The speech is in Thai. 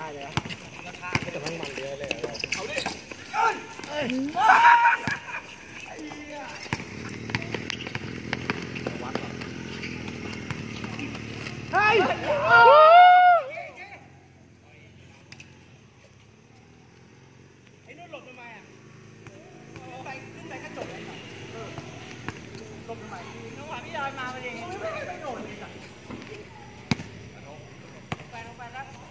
เลยนะแต่ทั้งมันเยอะเลยเอาดิเฮ้ยไอ้นู่นหลบทำไมอ่ะไปขึ้นไปก็จบเลยหลบทำไมน้องหวานพี่ยอยมาพอดีไม่โดนเลยจ้ะลงไปแล้ว